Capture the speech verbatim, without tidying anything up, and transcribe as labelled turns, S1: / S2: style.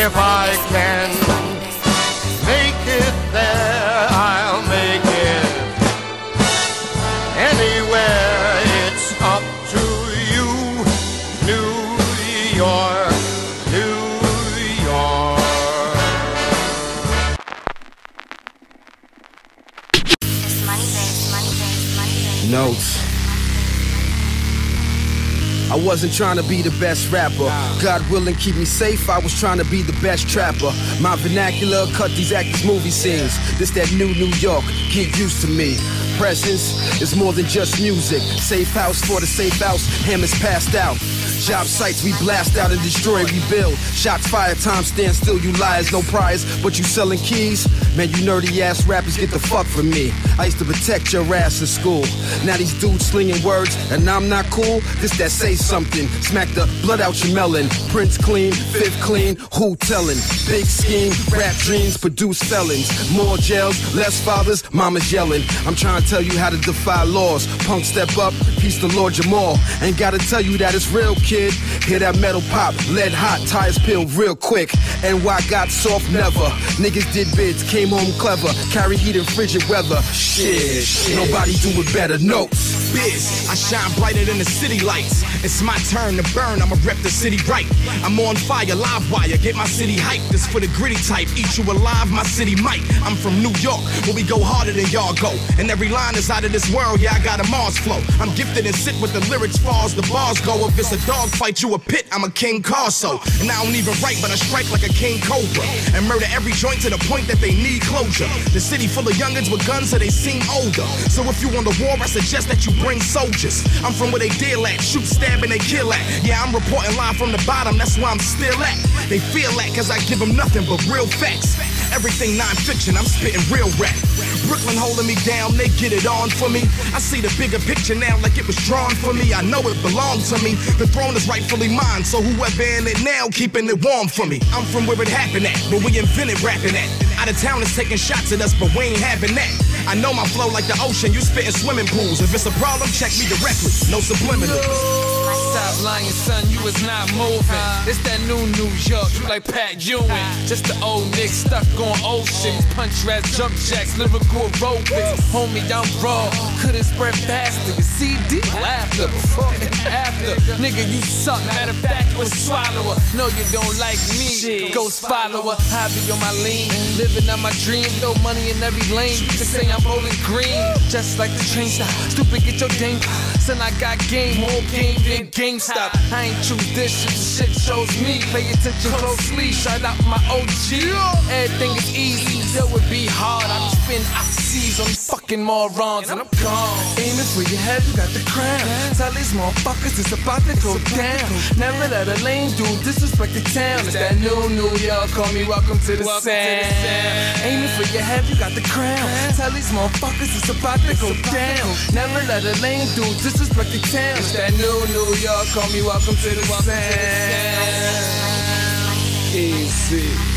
S1: If I can make it there, I'll make it anywhere. It's up to you, New York, New York.
S2: Notes. I wasn't trying to be the best rapper. God willing, keep me safe, I was trying to be the best trapper. My vernacular, cut these actors' movie scenes. This that new New York, get used to me. Presence is more than just music. Safe house for the safe house, hammers passed out. Job sites we blast out and destroy, rebuild. Shots fired, time stand still, you liars, no prize. But you selling keys? Man, you nerdy ass rappers, get the fuck from me. I used to protect your ass in school. Now these dudes slinging words, and I'm not cool. This that say something, smack the blood out your melon. Prince clean, fifth clean, who tellin'? Big scheme, rap dreams, produce felons. More jails, less fathers, mama's yelling. I'm trying to tell you how to defy laws. Punk step up, peace to Lord Jamal. Ain't gotta tell you that it's real, kid. Hear that metal pop, lead hot, tires peel real quick. N Y got soft, never. Niggas did bids, came home clever. Carry heat in frigid weather. Shit, shit. Nobody do it better. Notes.
S3: Biz, I shine brighter than the city lights. It's my turn to burn, I'ma rep the city right. I'm on fire, live wire, get my city hyped. This for the gritty type, eat you alive, my city might. I'm from New York, where we go harder than y'all go. And every line is out of this world, yeah, I got a Mars flow. I'm gifted and sit with the lyrics far as the bars go. If it's a dog fight, you a pit, I'm a King Carso. And I don't even write, but I strike like a King Cobra. And murder every joint to the point that they need closure. The city full of youngins with guns, so they seem older. So if you on the war, I suggest that you bring soldiers. I'm from where they deal at, shoot, stab, and they kill at. Yeah, I'm reporting live from the bottom, that's where I'm still at. They feel that cause I give them nothing but real facts. Everything non-fiction, I'm spitting real rap. Brooklyn holding me down, they get it on for me. I see the bigger picture now like it was drawn for me. I know it belonged to me. The throne is rightfully mine, so whoever in it now, keeping it warm for me. I'm from where it happened at, where we invented rapping at. Out of town is taking shots at us, but we ain't having that. I know my flow like the ocean, you spitting swimming pools. If it's a problem, check me directly, no subliminals.
S4: Stop lying, son, you is not moving. It's that new New York, you like Pat Ewing. Just the old niggas stuck on oceans. Punch rats, jump jacks, lyrical aerobics. Homie, I'm raw, couldn't spread faster. You see deep laughter before and after. Nigga, you suck, matter of fact, you a swallower. No, you don't like me, ghost follower. I be on my lean, living out my dream. Throw money in every lane, you can say I'm bowling green. Just like the train stop, stupid, get your game. Son, I got game, more game than GameStop. I ain't choose this shit, the shit shows me. Pay attention closely, shout out my O G. Everything is easy, yo, it be hard. I be spinning oxys on these fucking morons, and I'm gone. Aiming for your head, you got the crown. Tell these motherfuckers it's about to go down. Never let a lame dude disrespect the town. It's that new New York, call me welcome to the sound. Aiming for your head, you got the crown. Tell these motherfuckers it's about to go down. Never let a lame dude disrespect the town. It's that new New York, call me welcome to the sound. Easy.